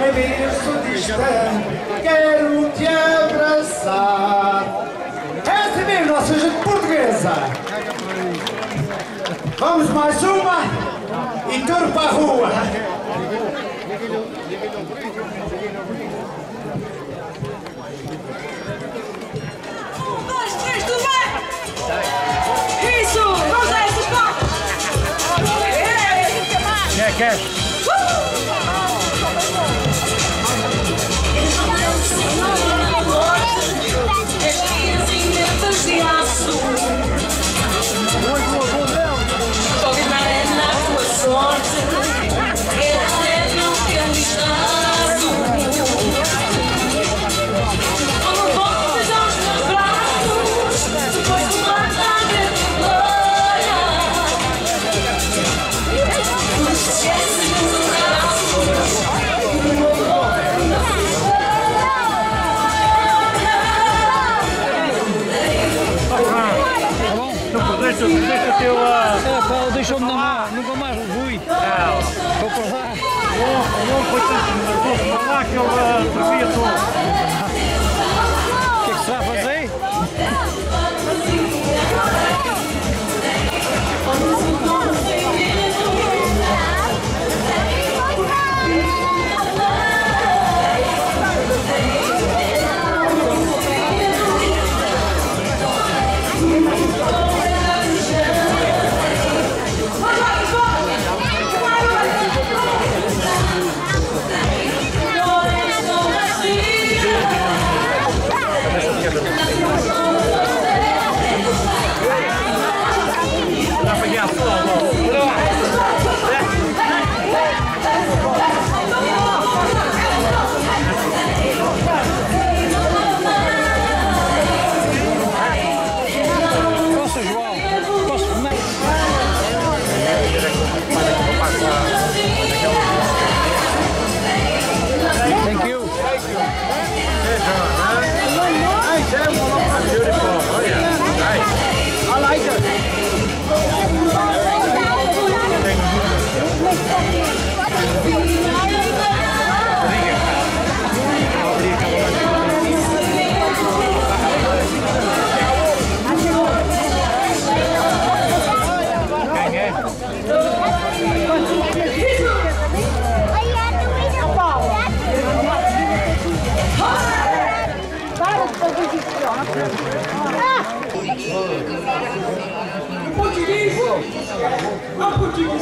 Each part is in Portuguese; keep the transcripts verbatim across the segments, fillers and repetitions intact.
Ai, visto distante, quero te abraçar. Essa é mesmo nossa gente portuguesa. Vamos mais uma e tudo para a rua. Um, dois, três, tudo bem? Isso! Vamos a essas partes! Quer, quer? Deixa teu a... É, pá, deixou-me na mão, nunca mais fui. Não. Vou para lá. O homem foi tanto nervoso para lá que ele tremia todo. O que é que se vai fazer? Português! Ah, português!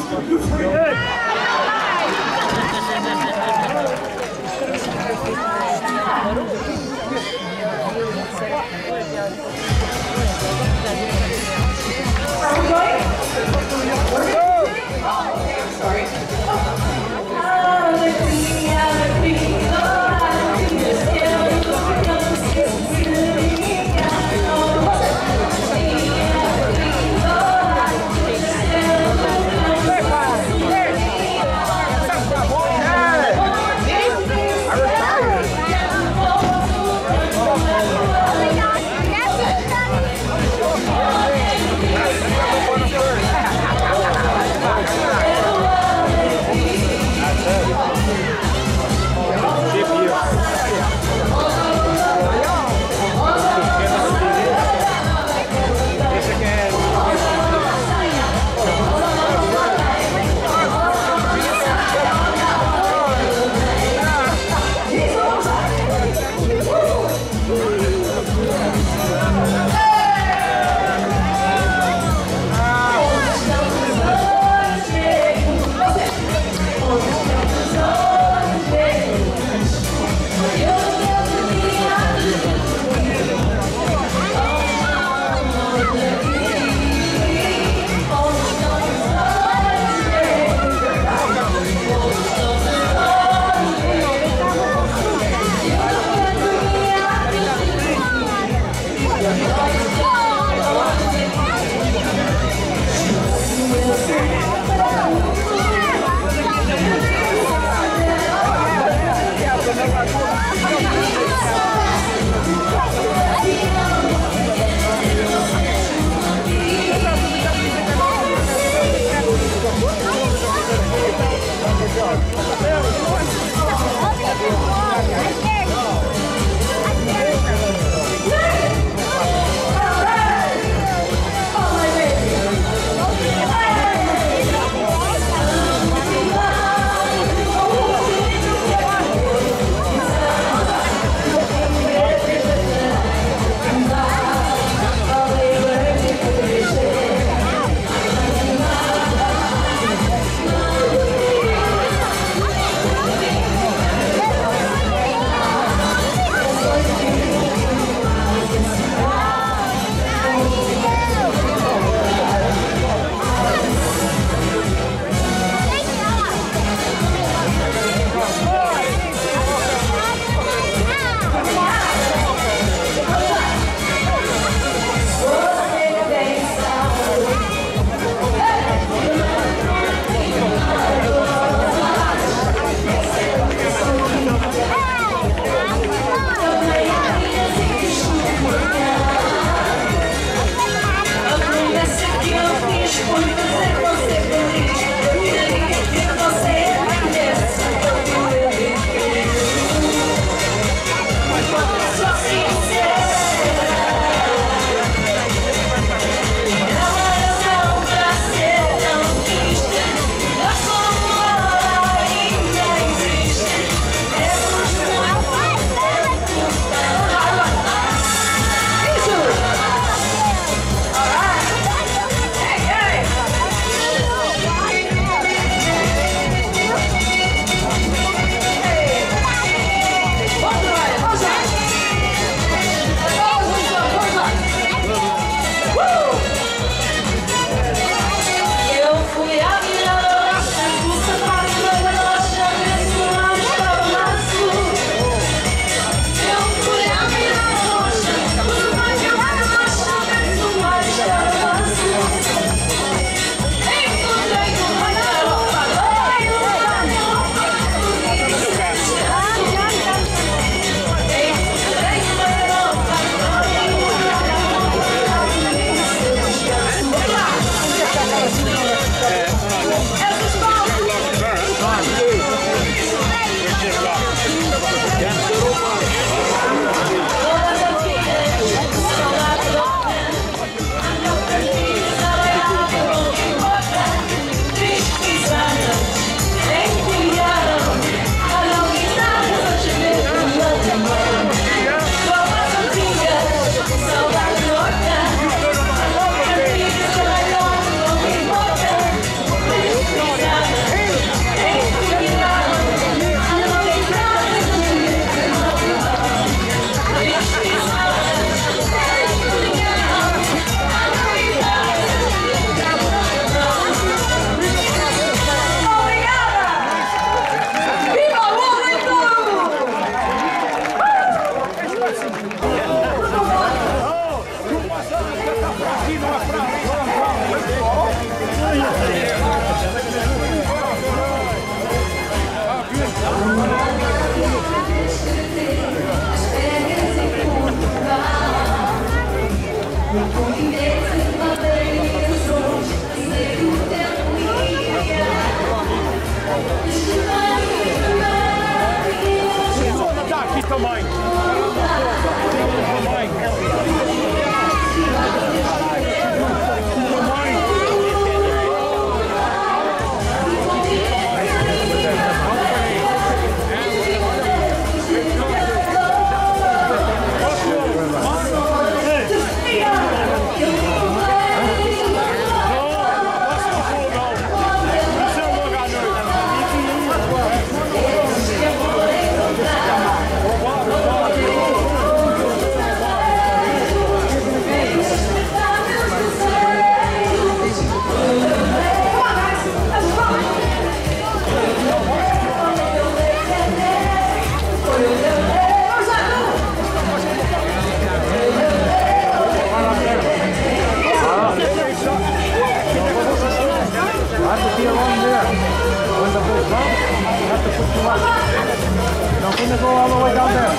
Don't think to go all the way down there.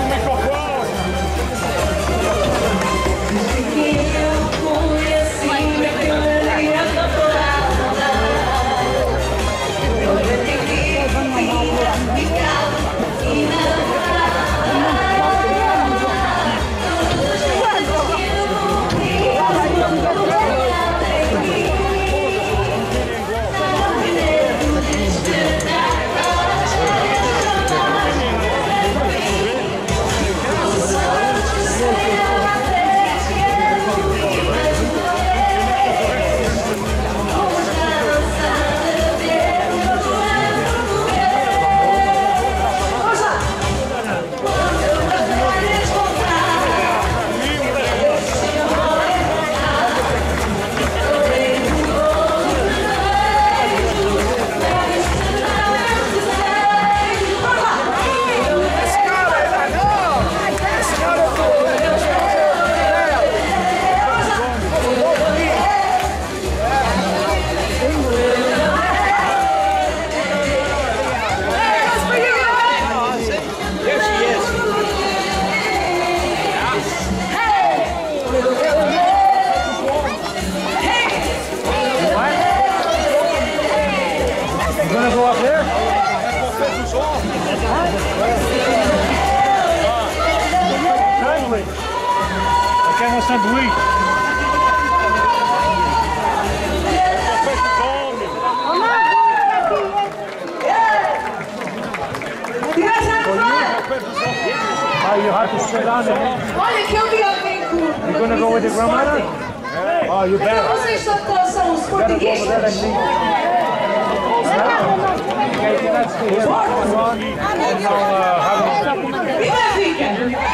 Sanduíche. Oh, you have to sit on it. Olha que eu vi alguém com... You gonna go with your grandmother? Oh, you better. Vocês são, são os portugueses? Viva a vida!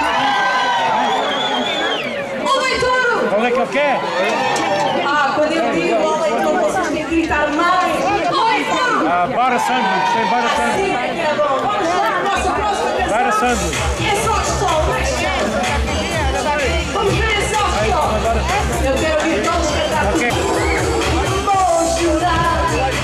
O Leitouro! Qual é que eu quero? Ah, quando eu digo o Leitouro, vocês têm que gritar mais! O Leitouro! Ah, butter sandwich. Tem butter Assim sandwich. é que é bom! Vamos lá, a nossa próxima canção! Butter sandwich. É só sol, mas... Vamos ver esse só sol! Eu quero ouvir todos cantar. Ok. Vou chorar!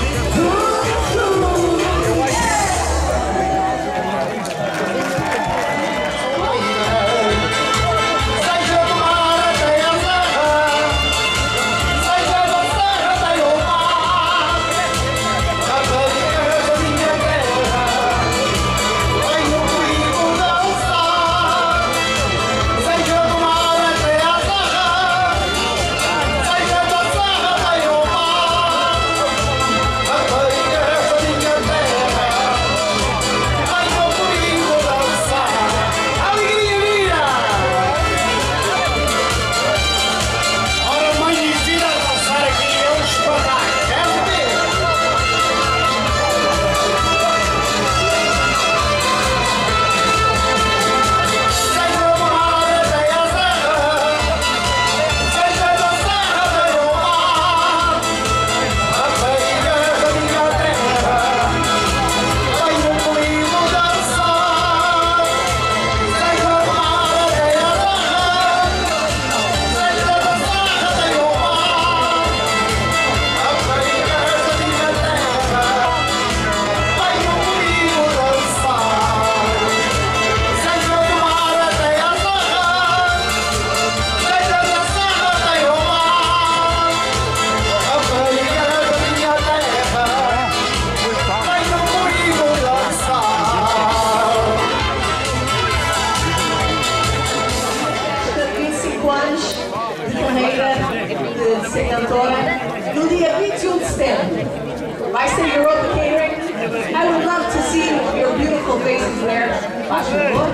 No dia vinte e um de setembro, vai ser Europa Catering. I would love to see your beautiful faces there. Faz favor.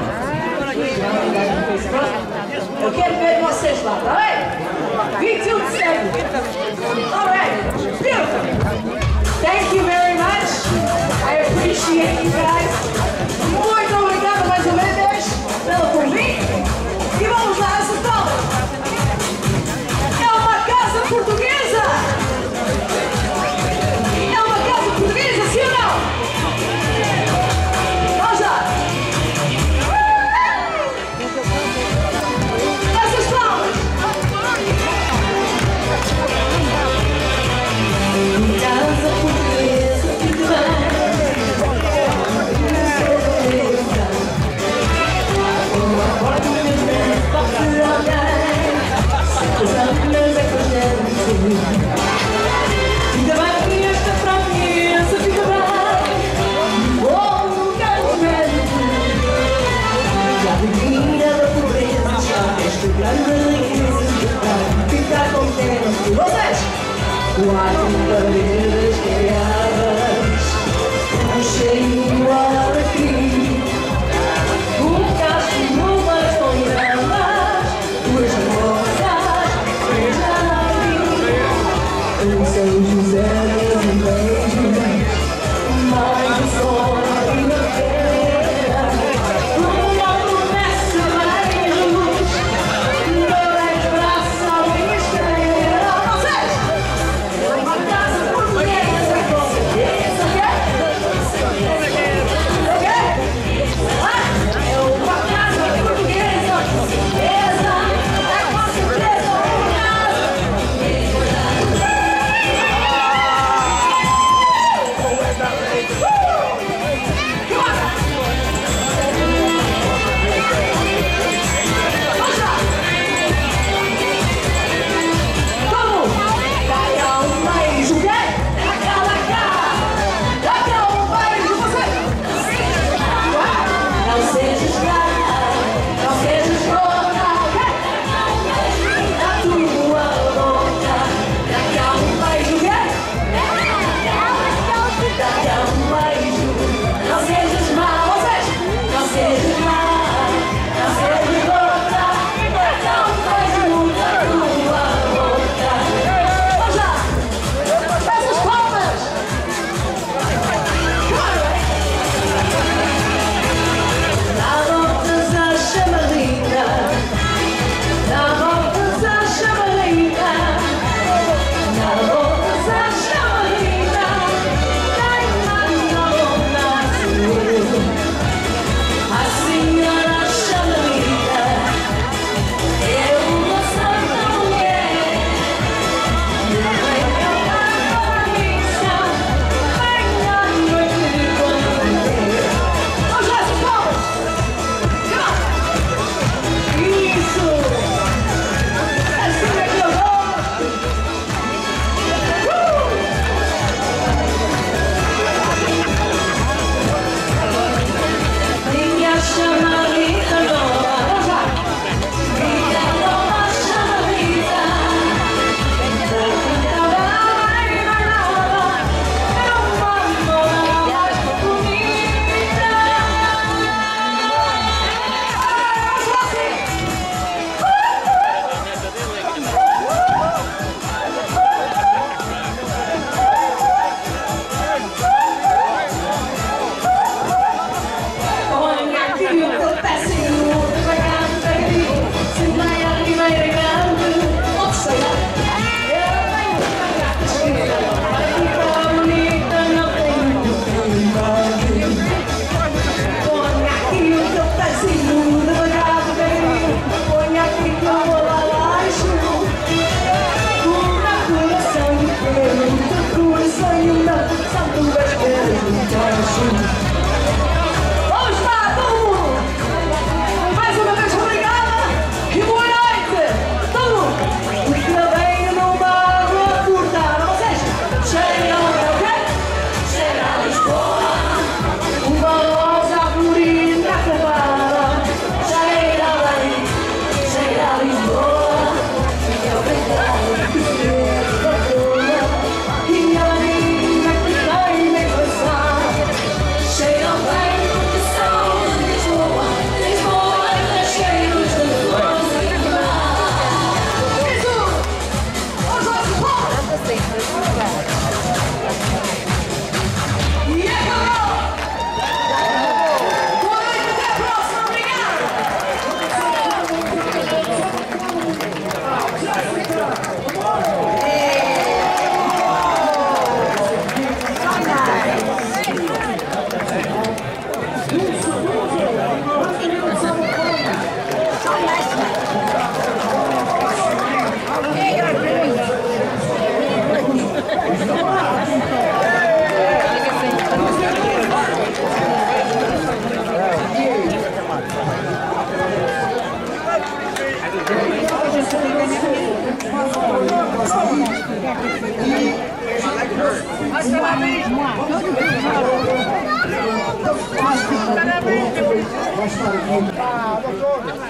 Eu quero ver vocês lá, tá bem? vinte e um de setembro. Alright, beautiful. Thank you very much. I appreciate you guys. Muito obrigado mais uma vez pelo convite. E vamos lá, essa palma. É uma casa portuguesa! É uma casa portuguesa, sim ou não? Vamos lá! Essas palmas! Quatro paredes criadas, um cheirinho ao alecrim, um cacho numas com gramas, duas moças, três jardim, um São José um beijo, mais um sol e uma feira, uma promessa mais luz, dois braços à minha esteira. Vocês! Uma casa portuguesa com certeza, ok? Ah, é uma casa portuguesa com certeza, é com certeza uma casa.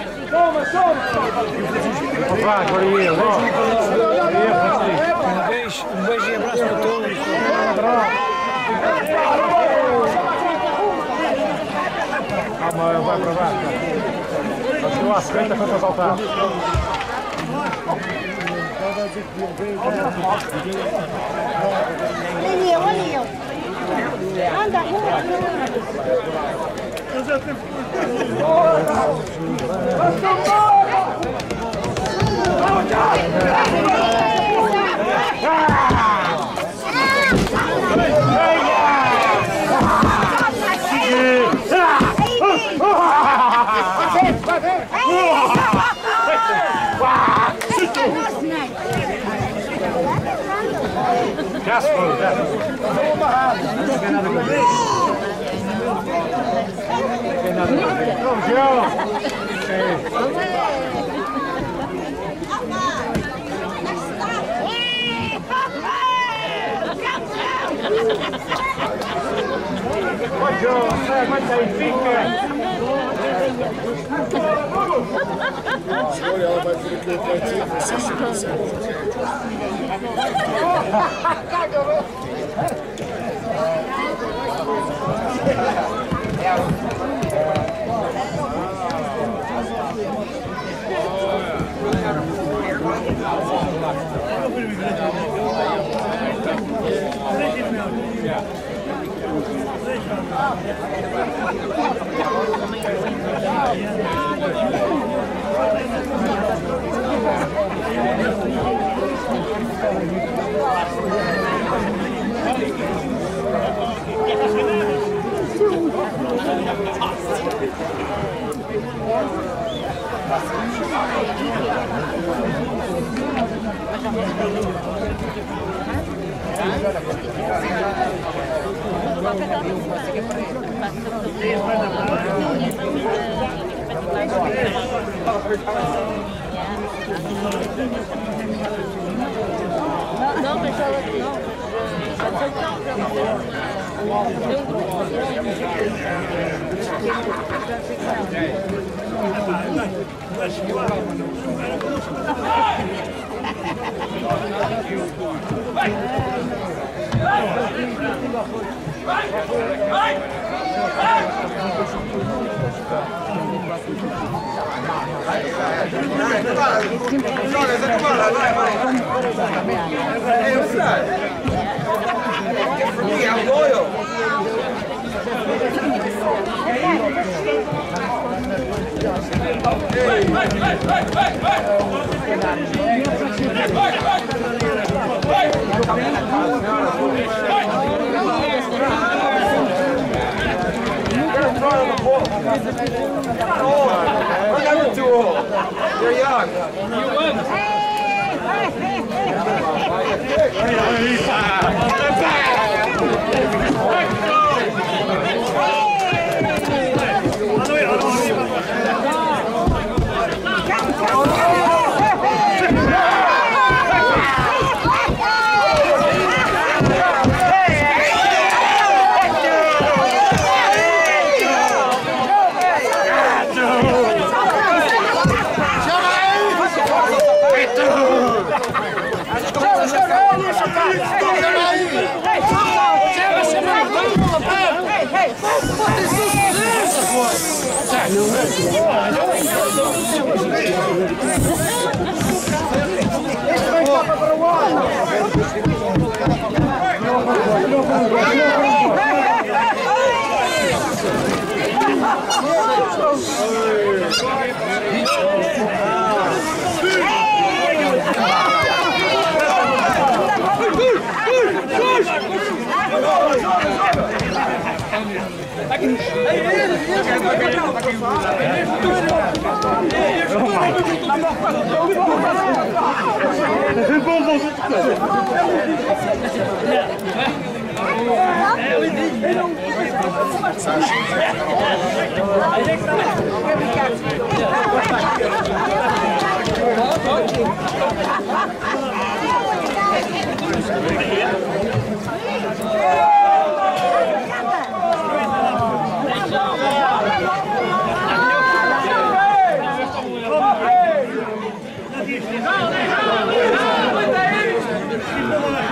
Vai, agora eu. beijo, um beijo e abraço para todos. Calma, vai para baixo. Vai chegar à frente para saltar. Olha eu, olha eu. Anda, anda. Jasper, aguenta aí, fica! Olha, ela vai por aqui para ti, vocês se conseguem. Não, pessoal, não. For me, I'm loyal. We're never too old. They're young. You win. Não,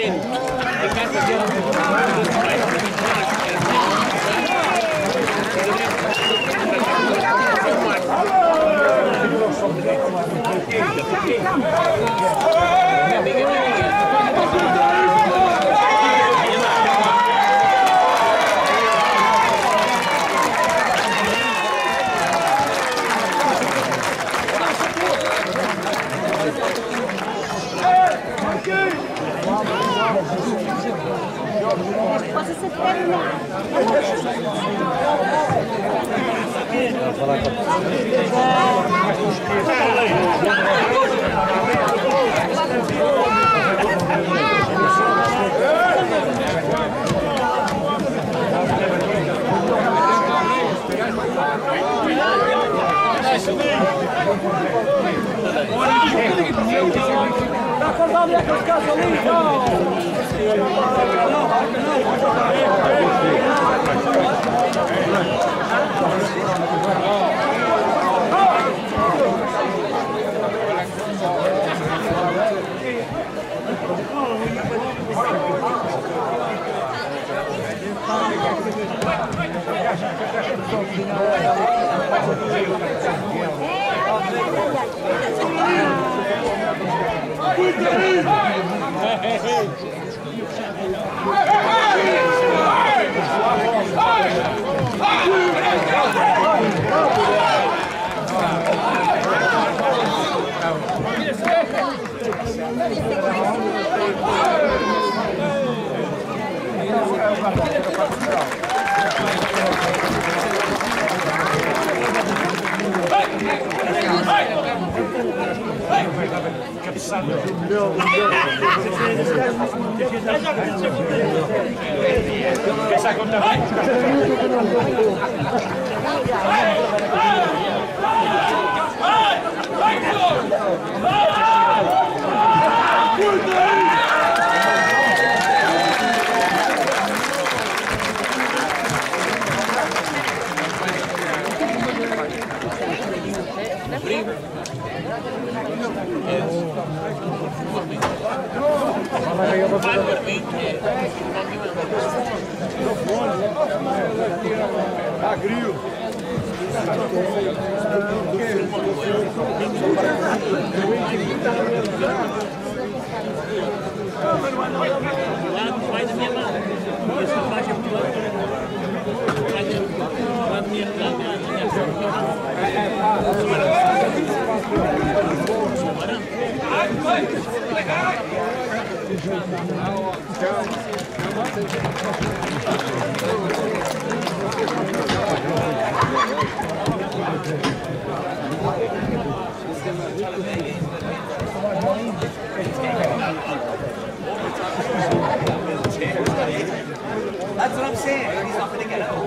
That's what I'm saying. He's not going to get out.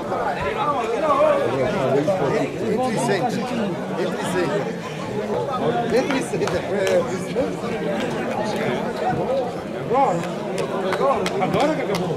Agora que acabou.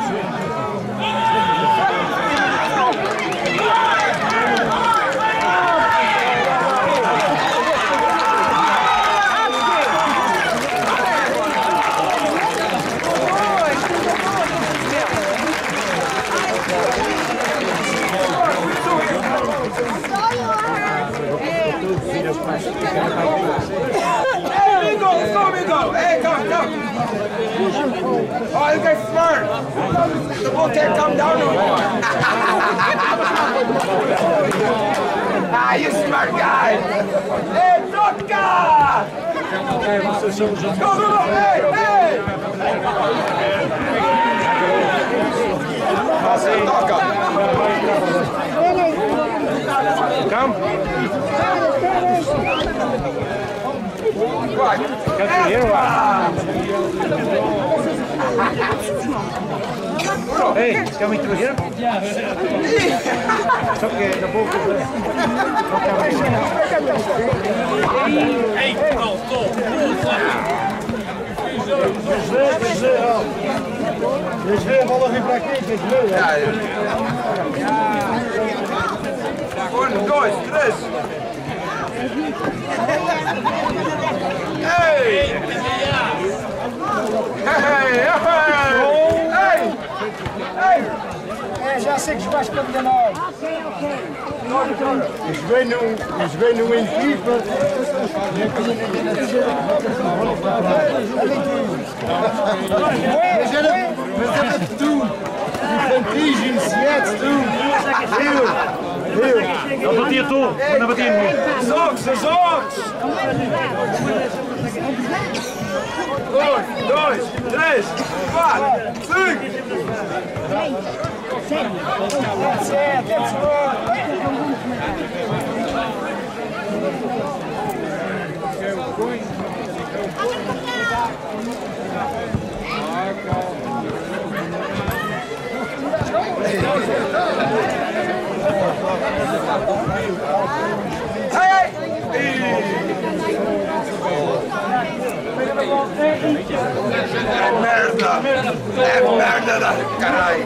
Oh, this guy's smart. The boat can't come down no more. Ah, you smart guy. Hey, Totka! Go, go, go, hey, hey! Totka! Come. Vai! Hey, coming through here? It's okay, the boat is there. Hey, go, go. Dus weer vallen geen praktiek, is leuk. Ja, gewoon, dois, três. Hey! Hey! Hey! Hey! É, já sei que vais para o nós. Os venham, os venham em FIFA. Mas era tu. Vantagem, se é tu. Viu? Viu? Não batia tu, não batia em mim. Jogos, jogos! Um, dois, três, quatro, cinco! Sete, Hey! É merda! É merda da caralho!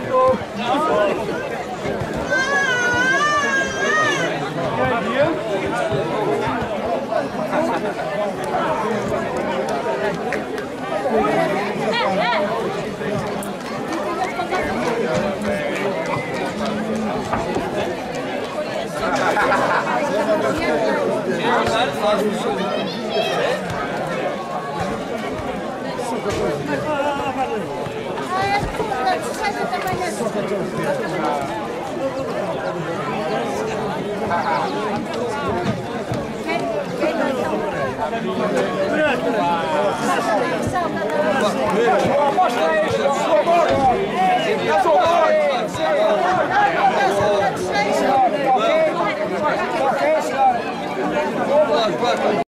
Viu?